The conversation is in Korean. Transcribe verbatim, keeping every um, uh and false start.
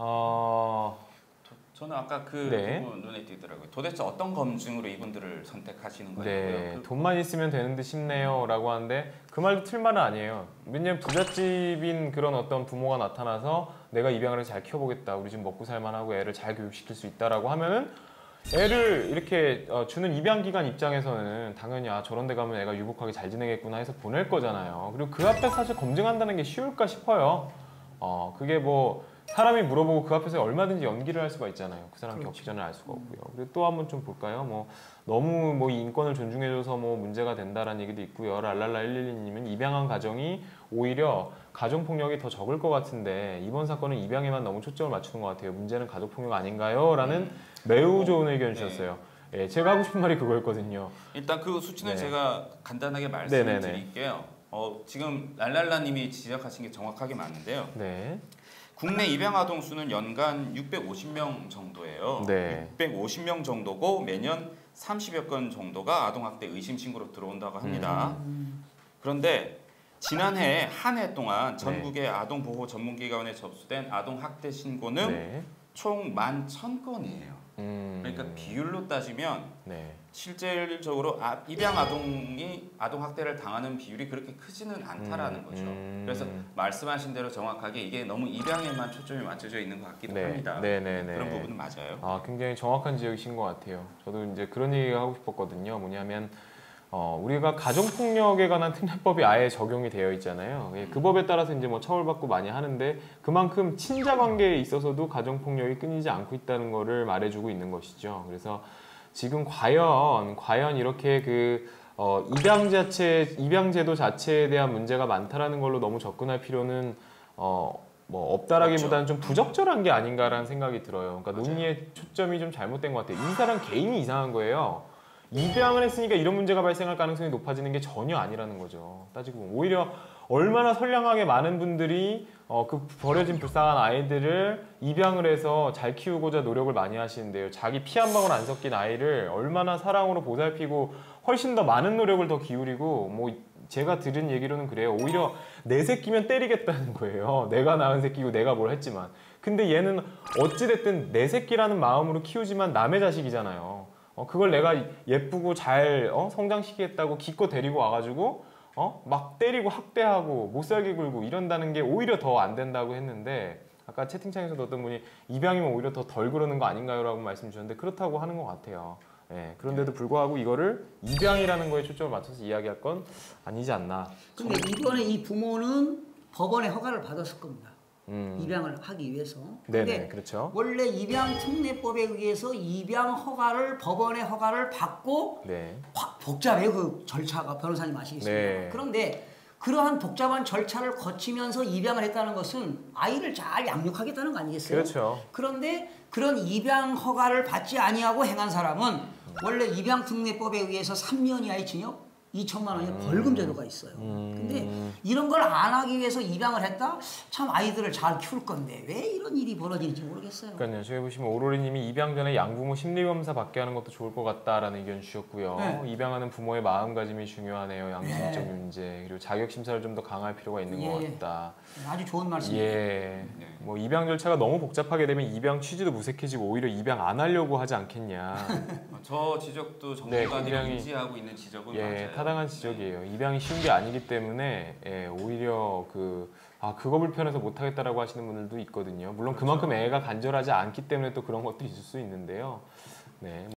어... 저는 아까 그 네. 부분 눈에 띄더라고요. 도대체 어떤 검증으로 이분들을 선택하시는 거예요? 네, 그... 돈만 있으면 되는 듯 싶네요 라고 하는데 그 말도 틀만은 아니에요. 왜냐면 부잣집인 그런 어떤 부모가 나타나서 내가 입양을 해서 잘 키워보겠다, 우리 집 먹고 살만하고 애를 잘 교육시킬 수 있다라고 하면은 애를 이렇게 주는 입양기관 입장에서는 당연히 아 저런 데 가면 애가 유복하게 잘 지내겠구나 해서 보낼 거잖아요. 그리고 그 앞에서 사실 검증한다는 게 쉬울까 싶어요. 어 그게 뭐 사람이 물어보고 그 앞에서 얼마든지 연기를 할 수가 있잖아요. 그 사람 그렇죠. 겪기 전에 알 수가 없고요. 그리고 또 한번 좀 볼까요? 뭐 너무 뭐 인권을 존중해줘서 뭐 문제가 된다라는 얘기도 있고요. 랄랄라 일일이님은 입양한 가정이 오히려 가정폭력이 더 적을 것 같은데 이번 사건은 입양에만 너무 초점을 맞추는 것 같아요. 문제는 가족폭력 아닌가요? 라는 매우 좋은 의견 주셨어요. 네. 예, 제가 하고 싶은 말이 그거였거든요. 일단 그 수치는 네. 제가 간단하게 말씀을 네네네. 드릴게요. 어, 지금 랄랄라님이 지적하신 게 정확하게 맞는데요. 네. 국내 입양 아동 수는 연간 육백오십 명 정도예요. 네. 육백오십 명 정도고 매년 삼십여 건 정도가 아동학대 의심 신고로 들어온다고 합니다. 음. 그런데 지난해 한 해 동안 네. 전국의 아동보호 전문기관에 접수된 아동학대 신고는 네. 총 만 천 건이에요. 음. 그러니까 비율로 따지면 네. 실질적으로 아, 입양 아동이 아동 학대를 당하는 비율이 그렇게 크지는 않다라는 음, 거죠. 음. 그래서 말씀하신 대로 정확하게 이게 너무 입양에만 초점이 맞춰져 있는 것 같기도 네. 합니다. 네네네. 그런 부분은 맞아요. 아, 굉장히 정확한 지적이신 것 같아요. 저도 이제 그런 얘기가 하고 싶었거든요. 뭐냐면 어, 우리가 가정폭력에 관한 특례법이 아예 적용이 되어 있잖아요. 그 법에 따라서 이제 뭐 처벌받고 많이 하는데 그만큼 친자 관계에 있어서도 가정폭력이 끊이지 않고 있다는 거를 말해주고 있는 것이죠. 그래서 지금 과연 과연 이렇게 그 어, 입양 자체 입양제도 자체에 대한 문제가 많다라는 걸로 너무 접근할 필요는 어, 뭐 없다라기보다는 좀 부적절한 게 아닌가라는 생각이 들어요. 그러니까 논의의 초점이 좀 잘못된 것 같아요. 이 사람 개인이 이상한 거예요. 입양을 했으니까 이런 문제가 발생할 가능성이 높아지는 게 전혀 아니라는 거죠. 따지고 보면 오히려 얼마나 선량하게 많은 분들이 어, 그 버려진 불쌍한 아이들을 입양을 해서 잘 키우고자 노력을 많이 하시는데요. 자기 피 한 방울 안 섞인 아이를 얼마나 사랑으로 보살피고 훨씬 더 많은 노력을 더 기울이고 뭐 제가 들은 얘기로는 그래요. 오히려 내 새끼면 때리겠다는 거예요. 내가 낳은 새끼고 내가 뭘 했지만. 근데 얘는 어찌됐든 내 새끼라는 마음으로 키우지만 남의 자식이잖아요. 어, 그걸 내가 예쁘고 잘 어? 성장시키겠다고 기껏 데리고 와가지고 어? 막 때리고 학대하고 못살게 굴고 이런다는 게 오히려 더 안 된다고 했는데 아까 채팅창에서도 어떤 분이 입양이면 오히려 더 덜 그러는 거 아닌가요? 라고 말씀 주셨는데 그렇다고 하는 것 같아요. 예, 그런데도 불구하고 이거를 입양이라는 거에 초점을 맞춰서 이야기할 건 아니지 않나. 근데 이번에 이 부모는 법원의 허가를 받았을 겁니다. 음. 입양을 하기 위해서. 네네, 근데 그렇죠. 원래 입양 특례법에 의해서 입양 허가를 법원의 허가를 받고 네. 확 복잡해요. 그 절차가 변호사님 아시겠습니까? 네. 그런데 그러한 복잡한 절차를 거치면서 입양을 했다는 것은 아이를 잘 양육하겠다는 거 아니겠어요? 그렇죠. 그런데 그런 입양 허가를 받지 아니하고 행한 사람은 원래 입양 특례법에 의해서 삼 년 이하의 징역 이천만 원의 음. 벌금 제도가 있어요. 음. 근데 이런 걸 안 하기 위해서 입양을 했다? 참 아이들을 잘 키울 건데 왜 이런 일이 벌어지는지 모르겠어요. 그러니까요. 저기 보시면 오로리님이 입양 전에 양부모 심리검사 받게 하는 것도 좋을 것 같다라는 의견 주셨고요. 네. 입양하는 부모의 마음가짐이 중요하네요. 양심적 네. 문제. 그리고 자격 심사를 좀 더 강할 필요가 있는 예. 것 같다. 아주 좋은 말씀이에요. 예. 네. 뭐 입양 절차가 너무 복잡하게 되면 입양 취지도 무색해지고 오히려 입양 안 하려고 하지 않겠냐. 저 지적도 네, 전문가들이 굉장히- 인지하고 있는 지적은 예, 맞아요. 타당한 지적이에요. 입양이 쉬운 게 아니기 때문에 예, 오히려 그 아, 그거 불편해서 못 하겠다라고 하시는 분들도 있거든요. 물론 그만큼 애가 간절하지 않기 때문에 또 그런 것도 있을 수 있는데요. 네.